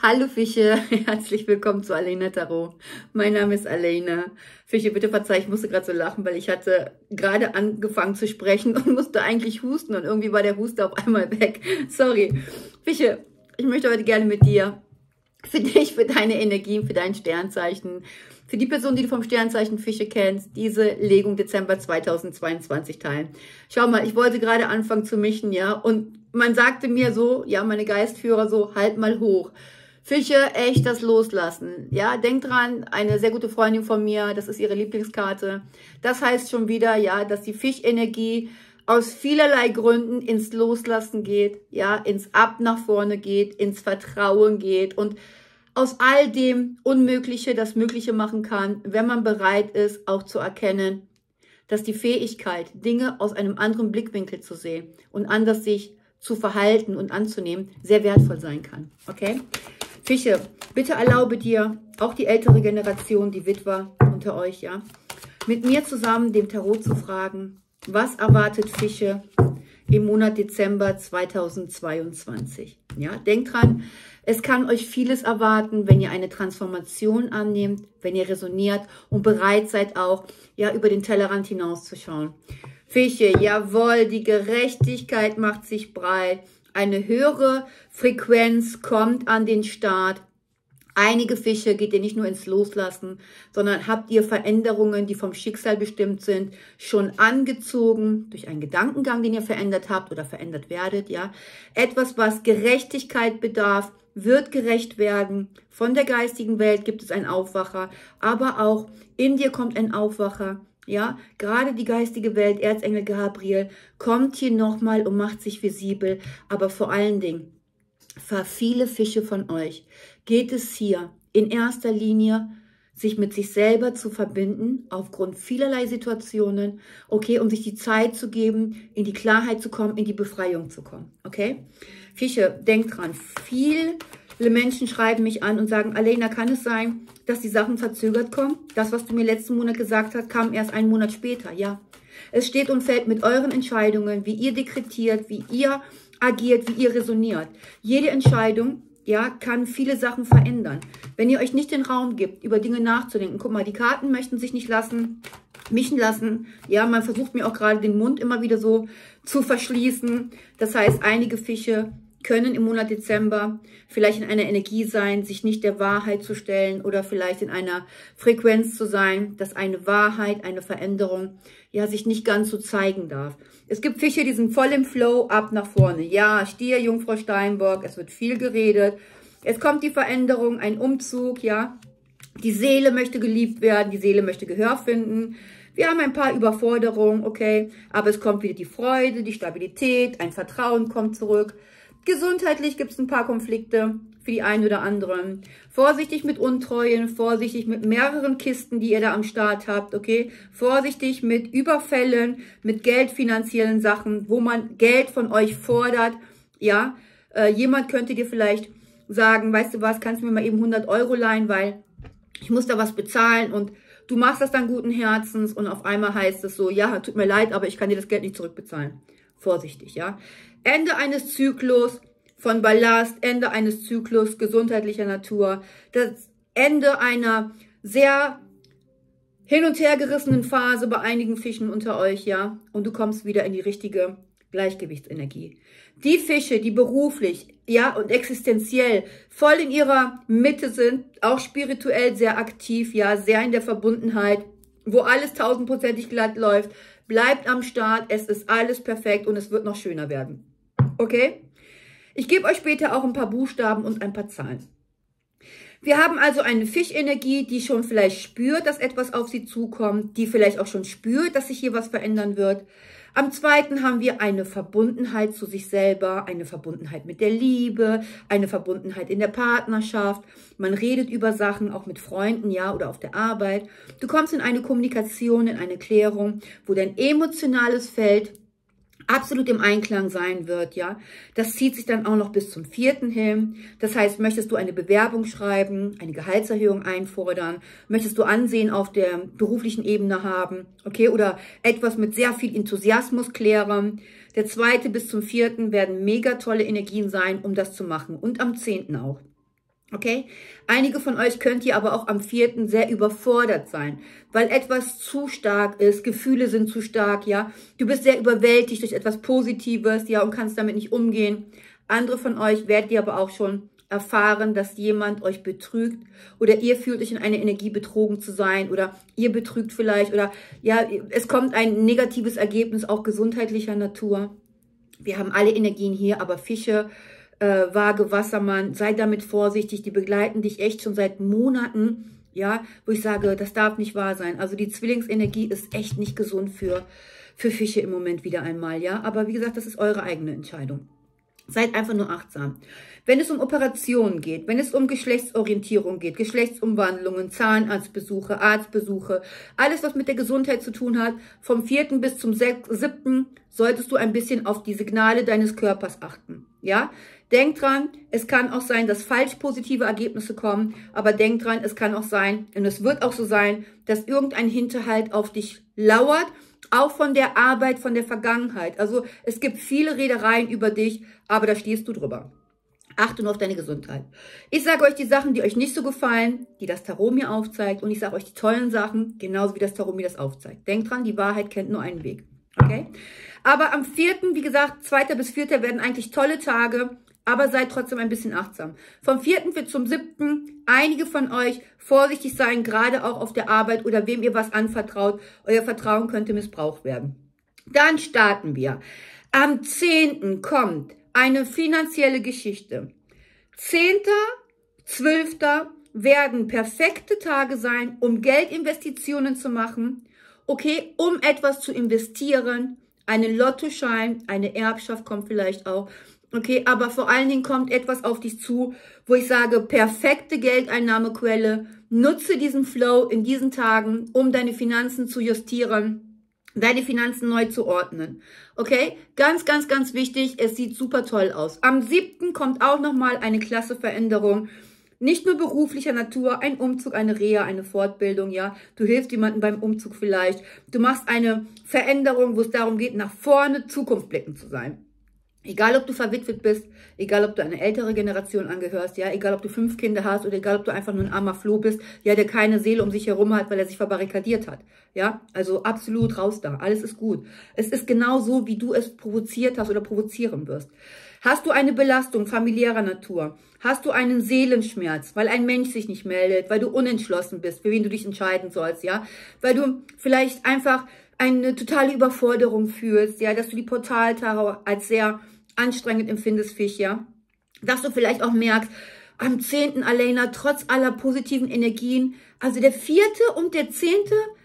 Hallo Fische, herzlich willkommen zu Alena Tarot. Mein Name ist Alena. Fische, bitte verzeih, ich musste gerade so lachen, weil ich hatte gerade angefangen zu sprechen und musste eigentlich husten und irgendwie war der Huster auf einmal weg. Sorry. Fische, ich möchte heute gerne mit dir, für dich, für deine Energien, für dein Sternzeichen, für die Person, die du vom Sternzeichen Fische kennst, diese Legung Dezember 2022 teilen. Schau mal, ich wollte gerade anfangen zu mischen, ja, und man sagte mir so, ja, meine Geistführer so, halt mal hoch. Fische, echt das Loslassen. Ja, denk dran, eine sehr gute Freundin von mir, das ist ihre Lieblingskarte. Das heißt schon wieder, ja, dass die Fischenergie aus vielerlei Gründen ins Loslassen geht, ja, ins Ab nach vorne geht, ins Vertrauen geht und aus all dem Unmögliche das Mögliche machen kann, wenn man bereit ist, auch zu erkennen, dass die Fähigkeit, Dinge aus einem anderen Blickwinkel zu sehen und anders sich zu verhalten und anzunehmen, sehr wertvoll sein kann. Okay? Fische, bitte erlaube dir, auch die ältere Generation, die Witwer unter euch, ja, mit mir zusammen dem Tarot zu fragen, was erwartet Fische im Monat Dezember 2022? Ja, denkt dran, es kann euch vieles erwarten, wenn ihr eine Transformation annehmt, wenn ihr resoniert und bereit seid auch, ja, über den Tellerrand hinauszuschauen. Fische, jawohl, die Gerechtigkeit macht sich breit. Eine höhere Frequenz kommt an den Start. Einige Fische geht ihr nicht nur ins Loslassen, sondern habt ihr Veränderungen, die vom Schicksal bestimmt sind, schon angezogen durch einen Gedankengang, den ihr verändert habt oder verändert werdet, ja. Etwas, was Gerechtigkeit bedarf, wird gerecht werden. Von der geistigen Welt gibt es einen Aufwacher, aber auch in dir kommt ein Aufwacher. Ja, gerade die geistige Welt, Erzengel Gabriel, kommt hier nochmal und macht sich visibel. Aber vor allen Dingen, für viele Fische von euch geht es hier in erster Linie, sich mit sich selber zu verbinden, aufgrund vielerlei Situationen, okay, um sich die Zeit zu geben, in die Klarheit zu kommen, in die Befreiung zu kommen, okay? Fische, denkt dran, viele Menschen schreiben mich an und sagen, Alena, kann es sein, dass die Sachen verzögert kommen? Das, was du mir letzten Monat gesagt hast, kam erst einen Monat später, ja. Es steht und fällt mit euren Entscheidungen, wie ihr dekretiert, wie ihr agiert, wie ihr resoniert. Jede Entscheidung, ja, kann viele Sachen verändern. Wenn ihr euch nicht den Raum gibt, über Dinge nachzudenken, guck mal, die Karten möchten sich nicht mischen lassen. Ja, man versucht mir auch gerade den Mund immer wieder so zu verschließen. Das heißt, einige Fische können im Monat Dezember vielleicht in einer Energie sein, sich nicht der Wahrheit zu stellen oder vielleicht in einer Frequenz zu sein, dass eine Wahrheit, eine Veränderung, ja, sich nicht ganz so zeigen darf. Es gibt Fische, die sind voll im Flow, ab nach vorne. Ja, Stier, Jungfrau, Steinbock, es wird viel geredet. Es kommt die Veränderung, ein Umzug, ja. Die Seele möchte geliebt werden, die Seele möchte Gehör finden. Wir haben ein paar Überforderungen, okay, aber es kommt wieder die Freude, die Stabilität, ein Vertrauen kommt zurück. Gesundheitlich gibt es ein paar Konflikte für die einen oder anderen. Vorsichtig mit Untreuen, vorsichtig mit mehreren Kisten, die ihr da am Start habt, okay? Vorsichtig mit Überfällen, mit geldfinanziellen Sachen, wo man Geld von euch fordert, ja? Jemand könnte dir vielleicht sagen, weißt du was, kannst du mir mal eben 100 Euro leihen, weil ich muss da was bezahlen und du machst das dann guten Herzens und auf einmal heißt es so, ja, tut mir leid, aber ich kann dir das Geld nicht zurückbezahlen. Vorsichtig, ja? Ende eines Zyklus von Ballast, Ende eines Zyklus gesundheitlicher Natur, das Ende einer sehr hin- und hergerissenen Phase bei einigen Fischen unter euch, ja, und du kommst wieder in die richtige Gleichgewichtsenergie. Die Fische, die beruflich, ja, und existenziell voll in ihrer Mitte sind, auch spirituell sehr aktiv, ja, sehr in der Verbundenheit, wo alles 1000%ig glatt läuft, bleibt am Start, es ist alles perfekt und es wird noch schöner werden. Okay? Ich gebe euch später auch ein paar Buchstaben und ein paar Zahlen. Wir haben also eine Fischenergie, die schon vielleicht spürt, dass etwas auf sie zukommt, die vielleicht auch schon spürt, dass sich hier was verändern wird. Am zweiten haben wir eine Verbundenheit zu sich selber, eine Verbundenheit mit der Liebe, eine Verbundenheit in der Partnerschaft. Man redet über Sachen, auch mit Freunden, ja, oder auf der Arbeit. Du kommst in eine Kommunikation, in eine Klärung, wo dein emotionales Feld absolut im Einklang sein wird, ja. Das zieht sich dann auch noch bis zum 4. hin. Das heißt, möchtest du eine Bewerbung schreiben, eine Gehaltserhöhung einfordern, möchtest du Ansehen auf der beruflichen Ebene haben, okay, oder etwas mit sehr viel Enthusiasmus klären. Der 2. bis zum 4. werden mega tolle Energien sein, um das zu machen und am 10. auch. Okay? Einige von euch könnt ihr aber auch am 4. sehr überfordert sein, weil etwas zu stark ist, Gefühle sind zu stark, ja. Du bist sehr überwältigt durch etwas Positives, ja, und kannst damit nicht umgehen. Andere von euch werdet ihr aber auch schon erfahren, dass jemand euch betrügt oder ihr fühlt euch in eine Energie betrogen zu sein oder ihr betrügt vielleicht oder ja, es kommt ein negatives Ergebnis auch gesundheitlicher Natur. Wir haben alle Energien hier, aber Fische, Waage, Wassermann, sei damit vorsichtig, die begleiten dich echt schon seit Monaten, ja, wo ich sage, das darf nicht wahr sein. Also die Zwillingsenergie ist echt nicht gesund für Fische im Moment wieder einmal, ja. Aber wie gesagt, das ist eure eigene Entscheidung. Seid einfach nur achtsam. Wenn es um Operationen geht, wenn es um Geschlechtsorientierung geht, Geschlechtsumwandlungen, Zahnarztbesuche, Arztbesuche, alles, was mit der Gesundheit zu tun hat, vom 4. bis zum 7. solltest du ein bisschen auf die Signale deines Körpers achten. Ja? Denk dran, es kann auch sein, dass falsch positive Ergebnisse kommen, aber denk dran, es kann auch sein, und es wird auch so sein, dass irgendein Hinterhalt auf dich lauert, auch von der Arbeit, von der Vergangenheit. Also es gibt viele Redereien über dich, aber da stehst du drüber. Achte nur auf deine Gesundheit. Ich sage euch die Sachen, die euch nicht so gefallen, die das Tarot mir aufzeigt. Und ich sage euch die tollen Sachen, genauso wie das Tarot mir das aufzeigt. Denkt dran, die Wahrheit kennt nur einen Weg. Okay? Aber am 4., wie gesagt, 2. bis 4. werden eigentlich tolle Tage. Aber seid trotzdem ein bisschen achtsam. Vom 4. bis zum 7. einige von euch vorsichtig sein, gerade auch auf der Arbeit oder wem ihr was anvertraut. Euer Vertrauen könnte missbraucht werden. Dann starten wir. Am 10. kommt eine finanzielle Geschichte. 10., 12. werden perfekte Tage sein, um Geldinvestitionen zu machen. Okay, um etwas zu investieren. Einen Lottoschein, eine Erbschaft kommt vielleicht auch. Okay, aber vor allen Dingen kommt etwas auf dich zu, wo ich sage, perfekte Geldeinnahmequelle. Nutze diesen Flow in diesen Tagen, um deine Finanzen zu justieren, deine Finanzen neu zu ordnen. Okay, ganz, ganz, ganz wichtig, es sieht super toll aus. Am 7. kommt auch nochmal eine klasse Veränderung. Nicht nur beruflicher Natur, ein Umzug, eine Reha, eine Fortbildung, ja. Du hilfst jemandem beim Umzug vielleicht. Du machst eine Veränderung, wo es darum geht, nach vorne, Zukunft blicken zu sein. Egal, ob du verwitwet bist, egal, ob du eine ältere Generation angehörst, ja, egal, ob du 5 Kinder hast oder egal, ob du einfach nur ein armer Floh bist, ja, der keine Seele um sich herum hat, weil er sich verbarrikadiert hat, ja, also absolut raus da, alles ist gut. Es ist genau so, wie du es provoziert hast oder provozieren wirst. Hast du eine Belastung familiärer Natur? Hast du einen Seelenschmerz, weil ein Mensch sich nicht meldet, weil du unentschlossen bist, für wen du dich entscheiden sollst, ja, weil du vielleicht einfach eine totale Überforderung fühlst, ja, dass du die Portaltarot als sehr anstrengend empfindest, Fisch, ja, dass du vielleicht auch merkst, am 10. Alena, trotz aller positiven Energien, also der 4. und der 10.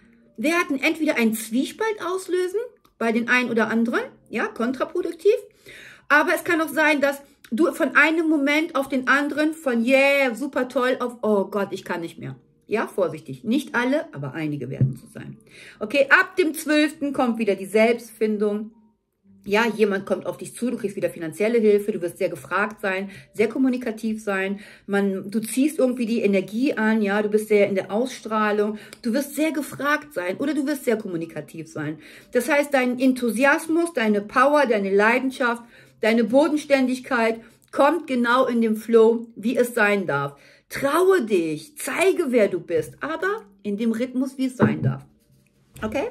werden entweder einen Zwiespalt auslösen, bei den einen oder anderen, ja, kontraproduktiv, aber es kann auch sein, dass du von einem Moment auf den anderen, von yeah, super toll, auf oh Gott, ich kann nicht mehr. Ja, vorsichtig. Nicht alle, aber einige werden so sein. Okay, ab dem 12. kommt wieder die Selbstfindung. Ja, jemand kommt auf dich zu, du kriegst wieder finanzielle Hilfe, du wirst sehr gefragt sein, sehr kommunikativ sein. Du ziehst irgendwie die Energie an, ja, du bist sehr in der Ausstrahlung. Du wirst sehr gefragt sein oder du wirst sehr kommunikativ sein. Das heißt, dein Enthusiasmus, deine Power, deine Leidenschaft, deine Bodenständigkeit kommt genau in dem Flow, wie es sein darf. Traue dich, zeige, wer du bist, aber in dem Rhythmus, wie es sein darf. Okay?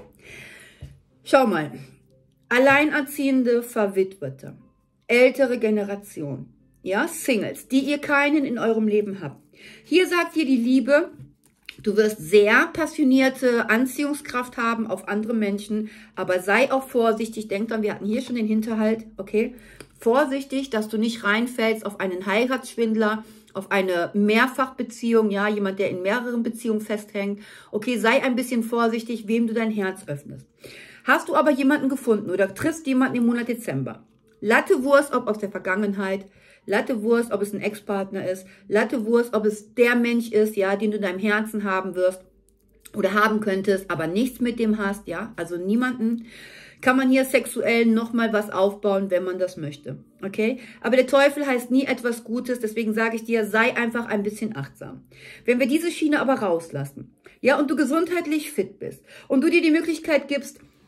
Schau mal. Alleinerziehende, Verwitwete, ältere Generation, ja, Singles, die ihr keinen in eurem Leben habt. Hier sagt dir die Liebe, du wirst sehr passionierte Anziehungskraft haben auf andere Menschen, aber sei auch vorsichtig, denk dran, wir hatten hier schon den Hinterhalt, okay? Vorsichtig, dass du nicht reinfällst auf einen Heiratsschwindler, auf eine Mehrfachbeziehung, ja, jemand, der in mehreren Beziehungen festhängt. Okay, sei ein bisschen vorsichtig, wem du dein Herz öffnest. Hast du aber jemanden gefunden oder triffst jemanden im Monat Dezember? Lattewurst, ob aus der Vergangenheit, Lattewurst, ob es ein Ex-Partner ist, Lattewurst, ob es der Mensch ist, ja, den du in deinem Herzen haben wirst oder haben könntest, aber nichts mit dem hast, ja, also niemanden. Kann man hier sexuell nochmal was aufbauen, wenn man das möchte, okay? Aber der Teufel heißt nie etwas Gutes, deswegen sage ich dir, sei einfach ein bisschen achtsam. Wenn wir diese Schiene aber rauslassen, ja, und du gesundheitlich fit bist und du dir die Möglichkeit gibst,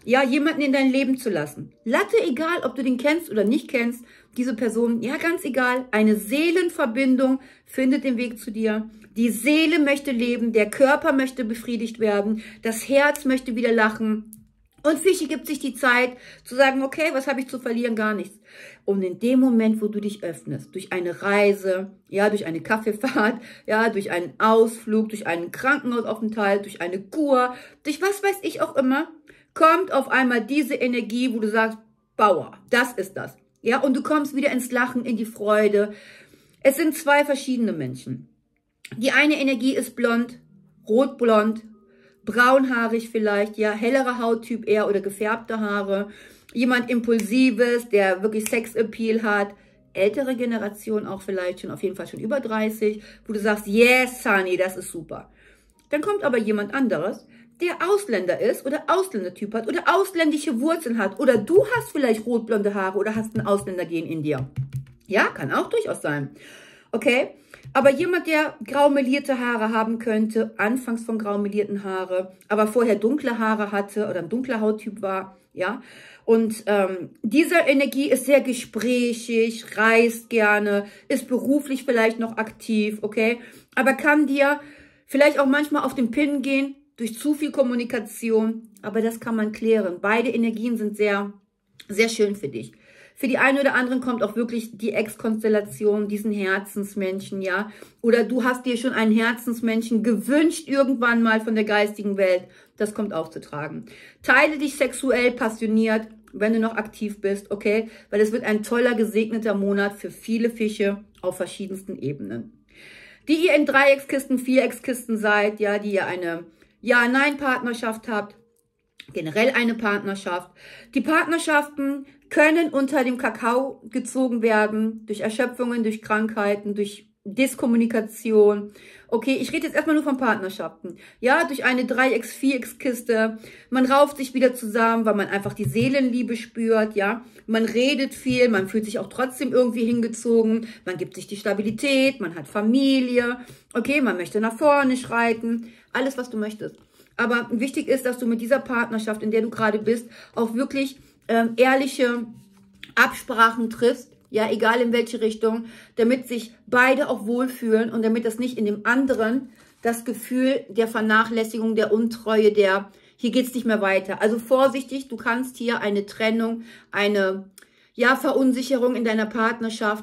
ja, jemanden in dein Leben zu lassen. Latte, egal, ob du den kennst oder nicht kennst, diese Person, ja, ganz egal, eine Seelenverbindung findet den Weg zu dir. Die Seele möchte leben, der Körper möchte befriedigt werden, das Herz möchte wieder lachen. Und Fische gibt sich die Zeit zu sagen, okay, was habe ich zu verlieren? Gar nichts. Und in dem Moment, wo du dich öffnest, durch eine Reise, ja, durch eine Kaffeefahrt, ja, durch einen Ausflug, durch einen Krankenhausaufenthalt, durch eine Kur, durch was weiß ich auch immer, kommt auf einmal diese Energie, wo du sagst, Power, das ist das. Ja, und du kommst wieder ins Lachen, in die Freude. Es sind zwei verschiedene Menschen. Die eine Energie ist blond, rotblond, braunhaarig vielleicht, ja, hellerer Hauttyp eher oder gefärbte Haare. Jemand Impulsives, der wirklich Sexappeal hat. Ältere Generation auch vielleicht schon, auf jeden Fall schon über 30, wo du sagst, yes, Honey, das ist super. Dann kommt aber jemand anderes, der Ausländer ist oder Ausländertyp hat oder ausländische Wurzeln hat. Oder du hast vielleicht rotblonde Haare oder hast ein Ausländergen in dir. Ja, kann auch durchaus sein. Okay? Aber jemand, der graumelierte Haare haben könnte, anfangs von graumelierten Haare, aber vorher dunkle Haare hatte oder ein dunkler Hauttyp war, ja. Und diese Energie ist sehr gesprächig, reist gerne, ist beruflich vielleicht noch aktiv, okay. Aber kann dir vielleicht auch manchmal auf den Pin gehen durch zu viel Kommunikation. Aber das kann man klären. Beide Energien sind sehr, sehr schön für dich. Für die einen oder anderen kommt auch wirklich die Ex-Konstellation, diesen Herzensmenschen, ja. Oder du hast dir schon einen Herzensmenschen gewünscht irgendwann mal von der geistigen Welt. Das kommt auch zu tragen. Teile dich sexuell passioniert, wenn du noch aktiv bist, okay? Weil es wird ein toller, gesegneter Monat für viele Fische auf verschiedensten Ebenen. Die ihr in Dreieckskisten, Viereckskisten seid, ja, die ihr eine Ja-Nein-Partnerschaft habt, generell eine Partnerschaft. Die Partnerschaften können unter dem Kakao gezogen werden, durch Erschöpfungen, durch Krankheiten, durch Diskommunikation. Okay, ich rede jetzt erstmal nur von Partnerschaften. Ja, durch eine Dreiecks-, Viereckskiste. Man rauft sich wieder zusammen, weil man einfach die Seelenliebe spürt, ja. Man redet viel, man fühlt sich auch trotzdem irgendwie hingezogen. Man gibt sich die Stabilität, man hat Familie. Okay, man möchte nach vorne schreiten. Alles, was du möchtest. Aber wichtig ist, dass du mit dieser Partnerschaft, in der du gerade bist, auch wirklich ehrliche Absprachen triffst, ja, egal in welche Richtung, damit sich beide auch wohlfühlen und damit das nicht in dem anderen das Gefühl der Vernachlässigung, der Untreue, hier geht's nicht mehr weiter. Also vorsichtig, du kannst hier eine Trennung, eine, ja, Verunsicherung in deiner Partnerschaft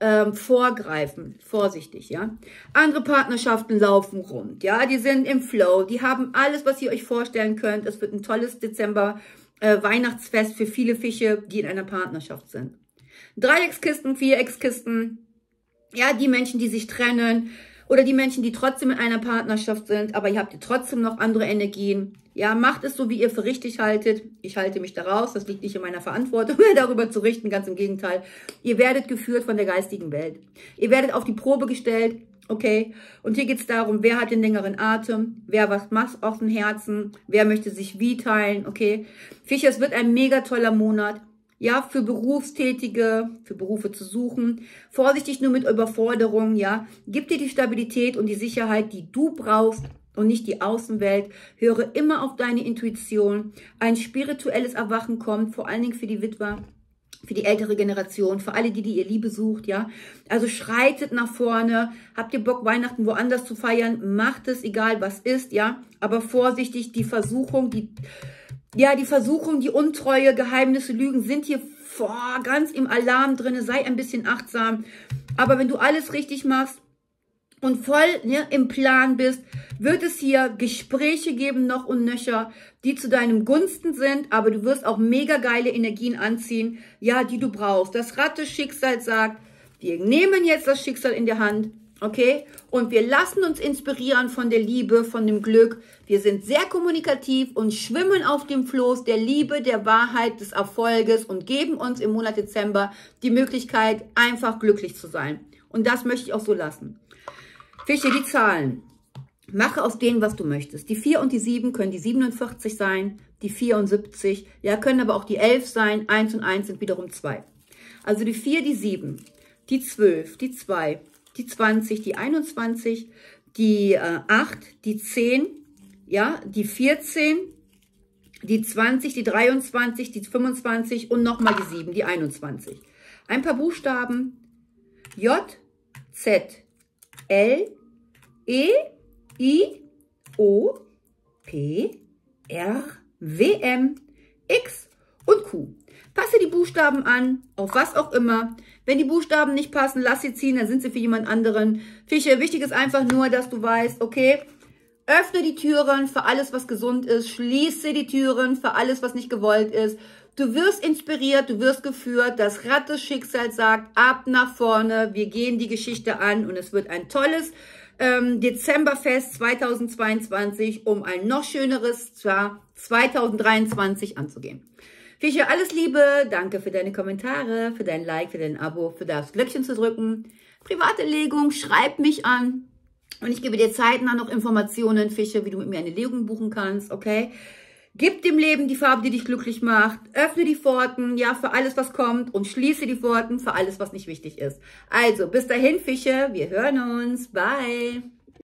vorgreifen. Vorsichtig, ja. Andere Partnerschaften laufen rund, ja, die sind im Flow, die haben alles, was ihr euch vorstellen könnt. Es wird ein tolles Weihnachtsfest für viele Fische, die in einer Partnerschaft sind. Dreieckskisten, Viereckskisten, ja, die Menschen, die sich trennen oder die Menschen, die trotzdem in einer Partnerschaft sind, aber ihr habt trotzdem noch andere Energien. Ja, macht es so, wie ihr für richtig haltet. Ich halte mich da raus, das liegt nicht in meiner Verantwortung, darüber zu richten, ganz im Gegenteil. Ihr werdet geführt von der geistigen Welt. Ihr werdet auf die Probe gestellt. Okay, und hier geht es darum, wer hat den längeren Atem, wer was macht auf dem Herzen, wer möchte sich wie teilen, okay. Fische, es wird ein mega toller Monat, ja, für Berufstätige, für Berufe zu suchen. Vorsichtig nur mit Überforderungen, ja. Gib dir die Stabilität und die Sicherheit, die du brauchst und nicht die Außenwelt. Höre immer auf deine Intuition. Ein spirituelles Erwachen kommt, vor allen Dingen für die Witwer, für die ältere Generation, für alle, die ihr Liebe sucht, ja. Also schreitet nach vorne. Habt ihr Bock, Weihnachten woanders zu feiern? Macht es, egal was ist, ja. Aber vorsichtig, die Versuchung, die Untreue, Geheimnisse, Lügen sind hier ganz im Alarm drin. Sei ein bisschen achtsam. Aber wenn du alles richtig machst und voll im Plan bist, wird es hier Gespräche geben, noch und nöcher, die zu deinem Gunsten sind, aber du wirst auch mega geile Energien anziehen, ja, die du brauchst. Das Rad des Schicksals sagt, wir nehmen jetzt das Schicksal in der Hand, okay? Und wir lassen uns inspirieren von der Liebe, von dem Glück. Wir sind sehr kommunikativ und schwimmen auf dem Floß der Liebe, der Wahrheit, des Erfolges und geben uns im Monat Dezember die Möglichkeit, einfach glücklich zu sein. Und das möchte ich auch so lassen. Fische, die Zahlen. Mache aus denen, was du möchtest. Die 4 und die 7 können die 47 sein, die 74, ja, können aber auch die 11 sein. 1 und 1 sind wiederum 2. Also die 4, die 7, die 12, die 2, die 20, die 21, die 8, die 10, ja, die 14, die 20, die 23, die 25 und nochmal die 7, die 21. Ein paar Buchstaben. J, Z, L, E, I, O, P, R, W, M, X und Q. Passe die Buchstaben an, auf was auch immer. Wenn die Buchstaben nicht passen, lass sie ziehen, dann sind sie für jemand anderen. Fische, wichtig ist einfach nur, dass du weißt, okay, öffne die Türen für alles, was gesund ist. Schließe die Türen für alles, was nicht gewollt ist. Du wirst inspiriert, du wirst geführt. Das Rad des Schicksals sagt, ab nach vorne. Wir gehen die Geschichte an und es wird ein tolles Dezemberfest 2022, um ein noch schöneres, zwar 2023 anzugehen. Fische, alles Liebe. Danke für deine Kommentare, für dein Like, für dein Abo, für das Glöckchen zu drücken. Private Legung, schreib mich an. Und ich gebe dir zeitnah noch Informationen, Fische, wie du mit mir eine Legung buchen kannst, okay? Gib dem Leben die Farbe, die dich glücklich macht. Öffne die Pforten, ja, für alles, was kommt. Und schließe die Pforten für alles, was nicht wichtig ist. Also, bis dahin, Fische. Wir hören uns. Bye.